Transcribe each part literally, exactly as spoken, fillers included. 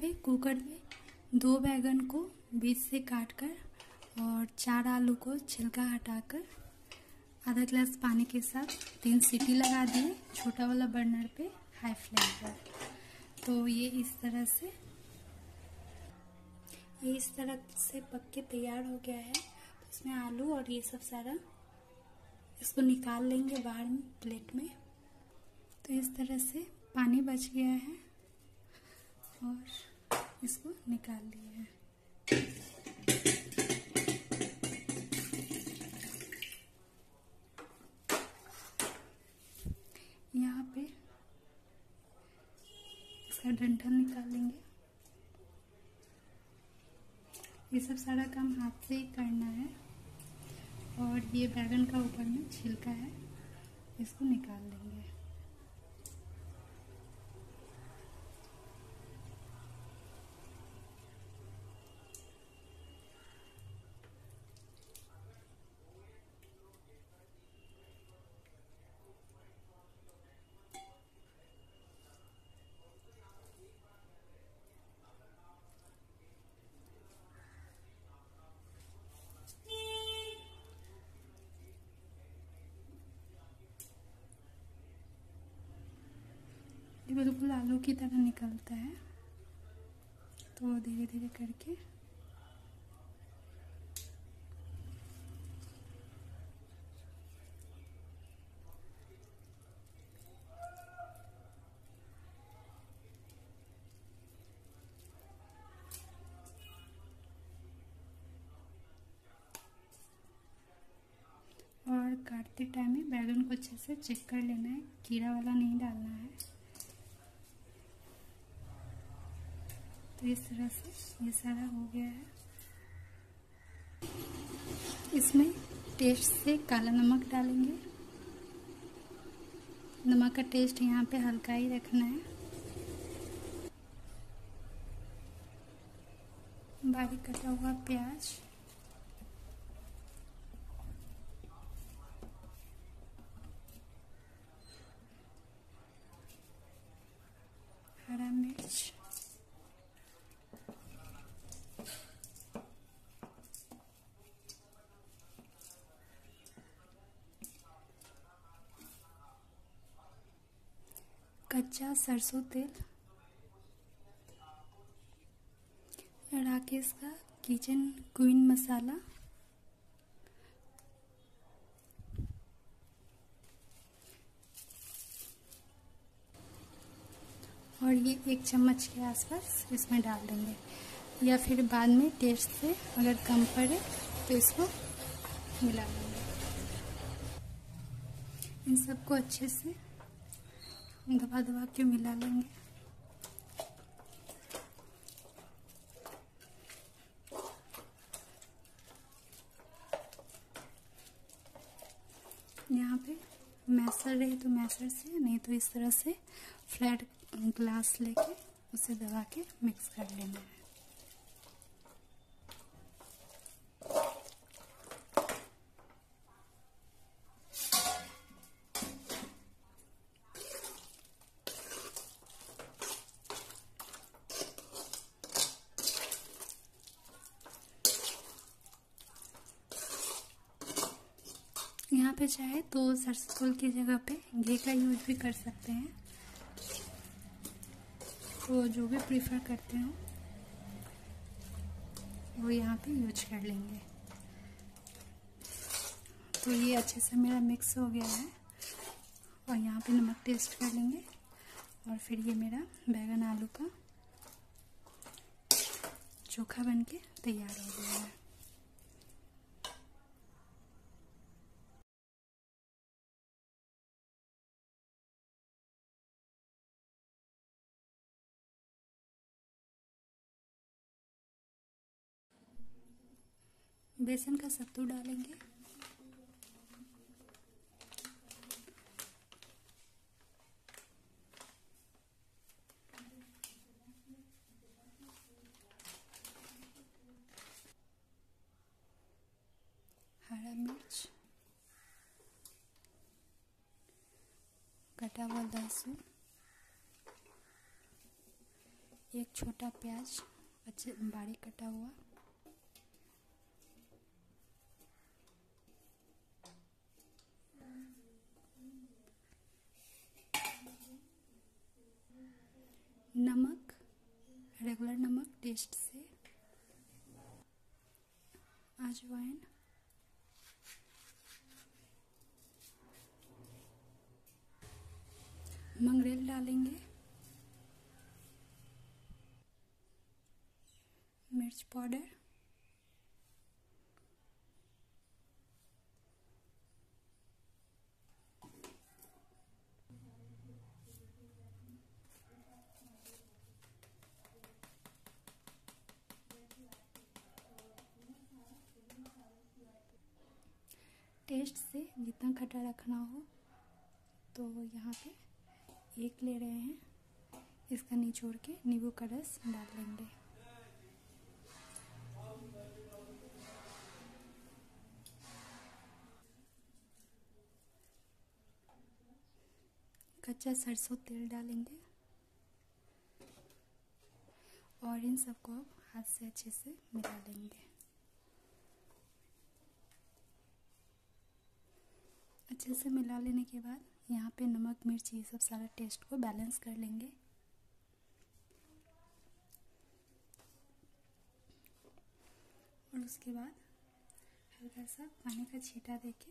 पे कुकर में दो बैगन को बीच से काटकर और चार आलू को छिलका हटाकर आधा गिलास पानी के साथ तीन सीटी लगा दिए छोटा वाला बर्नर पे हाई फ्लेम पर। तो ये इस तरह से ये इस तरह से पक के तैयार हो गया है। तो इसमें आलू और ये सब सारा इसको निकाल लेंगे बाहर में प्लेट में। तो इस तरह से पानी बच गया है और इसको निकाल लिया है। यहाँ पे इसका डंठल निकाल लेंगे। ये सब सारा काम हाथ से ही करना है। और ये बैगन का ऊपर में छिलका है, इसको निकाल लेंगे। ये बिल्कुल आलू की तरह निकलता है। तो धीरे धीरे करके और काटते टाइम में बैगन को अच्छे से चेक कर लेना है, कीड़ा वाला नहीं डालना है। तो इस तरह से ये सारा हो गया है। इसमें टेस्ट से काला नमक डालेंगे। नमक का टेस्ट यहाँ पे हल्का ही रखना है। बारीक कटा हुआ प्याज, हरा मिर्च, कच्चा सरसों तेल, राकेश का किचन क्वीन मसाला, और ये एक चम्मच के आसपास इसमें डाल देंगे। या फिर बाद में टेस्ट से अगर कम पड़े तो इसको मिला लेंगे। इन सबको अच्छे से दबा दबा के मिला लेंगे। यहाँ पे मैसर रहे तो मैसर से, नहीं तो इस तरह से फ्लैट ग्लास लेके उसे दबा के मिक्स कर लेना है। यहाँ पे चाहे तो सरसों तेल की जगह पे घी का यूज भी कर सकते हैं। तो जो भी प्रीफर करते हो वो यहाँ पे यूज कर लेंगे। तो ये अच्छे से मेरा मिक्स हो गया है। और यहाँ पे नमक टेस्ट कर लेंगे। और फिर ये मेरा बैगन आलू का चोखा बनके तैयार हो गया है। बेसन का सत्तू डालेंगे। हरा मिर्च, कटा हुआ लहसुन, एक छोटा प्याज अच्छे बारीक कटा हुआ, नमक रेगुलर नमक टेस्ट से, अजवाइन, मंगरेल डालेंगे, मिर्च पाउडर, टेस्ट से जितना खट्टा रखना हो। तो यहाँ पे एक ले रहे हैं, इसका निचोड़ के नींबू का रस डाल लेंगे। कच्चा सरसों तेल डालेंगे और इन सबको हाथ से अच्छे से मिला लेंगे। अच्छे से मिला लेने के बाद यहाँ पे नमक मिर्च ये सब सारा टेस्ट को बैलेंस कर लेंगे। और उसके बाद हल्का सा पानी का छींटा देके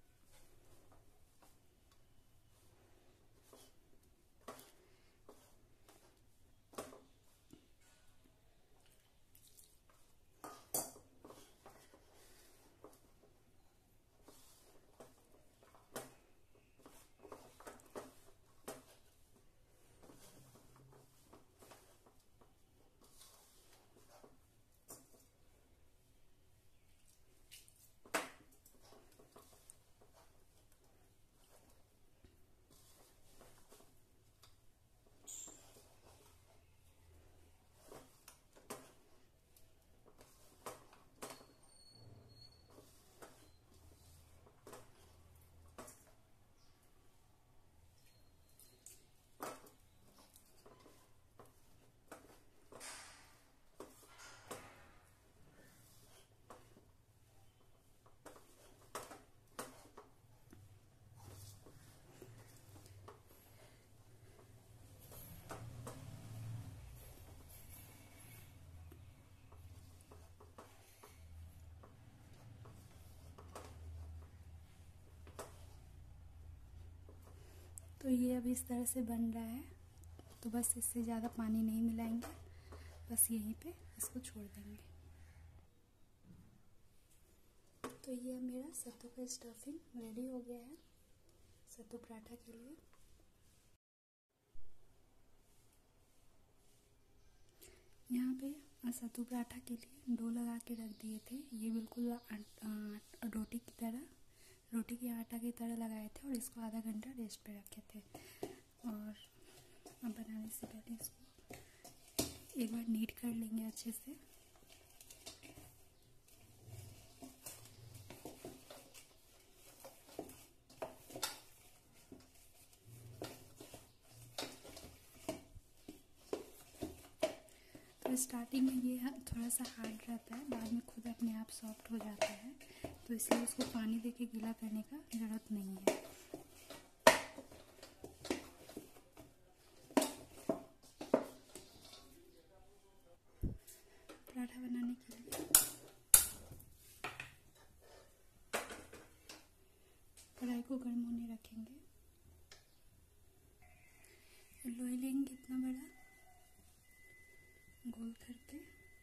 तो ये अब इस तरह से बन रहा है। तो बस इससे ज़्यादा पानी नहीं मिलाएंगे, बस यहीं पे इसको छोड़ देंगे। तो ये मेरा सत्तू का स्टफिंग रेडी हो गया है सत्तू पराठा के लिए। यहाँ पे सत्तू पराठा के लिए डो लगा के रख दिए थे। ये बिल्कुल रोटी की तरह रोटी के आटा की तरह लगाए थे और इसको आधा घंटा रेस्ट पे रखे थे। और अब बनाने से पहले इसको एक बार नीट कर लेंगे अच्छे से। तो स्टार्टिंग में ये थोड़ा सा हार्ड रहता है, बाद में खुद अपने आप सॉफ्ट हो जाता है। तो इसलिए उसको पानी देके गीला करने का ज़रूरत नहीं है। पराठा बनाने के लिए कढ़ाई को गर्म होने रखेंगे। लोई लेंगे इतना बड़ा, गोल करके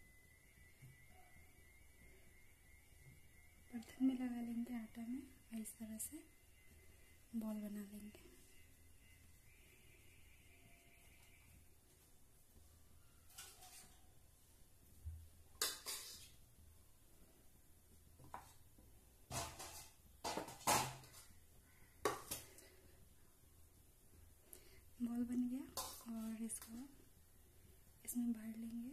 बर्तन में लगा लेंगे आटा में, इस तरह से बॉल बना लेंगे। बॉल बन गया और इसको इसमें भर लेंगे।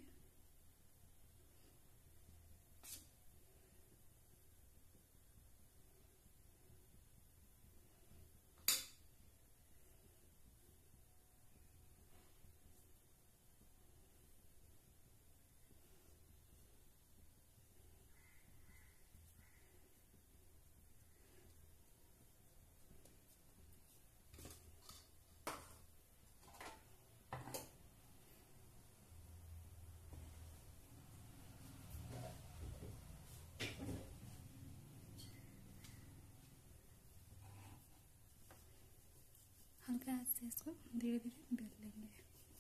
हल्का हाथ से इसको धीरे धीरे बेल लेंगे।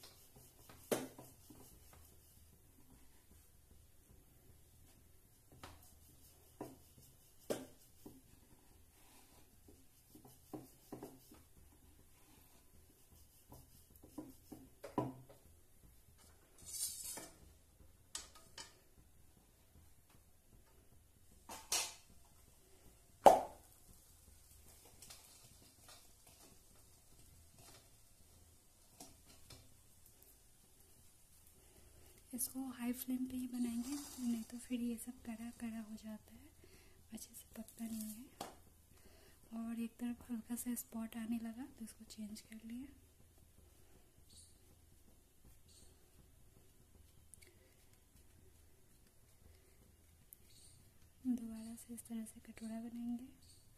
इसको हाई फ्लेम पे ही बनाएंगे, नहीं तो फिर ये सब कड़ा कड़ा हो जाता है, अच्छे से पकता नहीं है। और एक तरफ हल्का सा स्पॉट आने लगा तो इसको चेंज कर लिया। दोबारा से इस तरह से कटोरा बनाएंगे।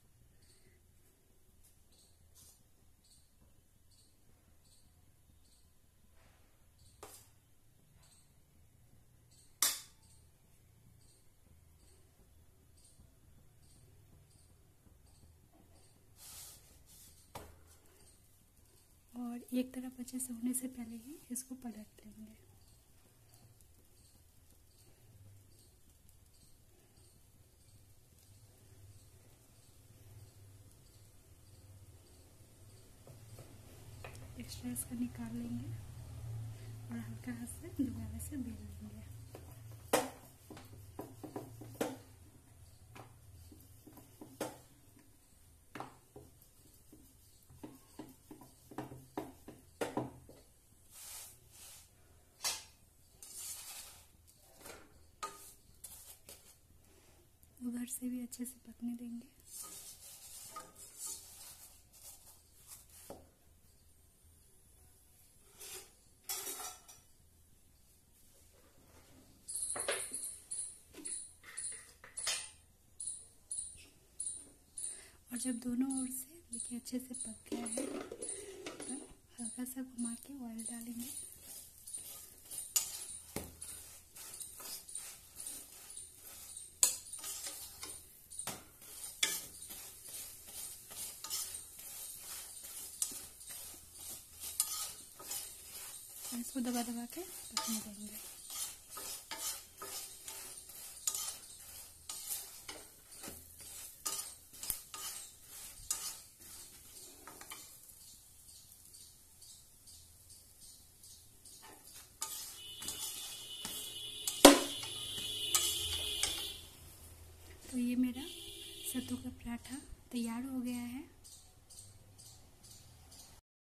और एक तरफ अच्छे से होने से पहले ही इसको पलट लेंगे। एक्स्ट्रा इसका निकाल लेंगे और हल्का हाथ से दोबारा से बेल लेंगे। उधर से भी अच्छे से पकने देंगे। और जब दोनों ओर से देखिए अच्छे से पक गया है तो हल्का सा घुमा के ऑयल डालेंगे। और इसको दबा दबा के पकने देंगे। तो ये मेरा सत्तू का पराठा तैयार हो गया है।